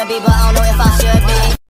be, but I don't know if I should be.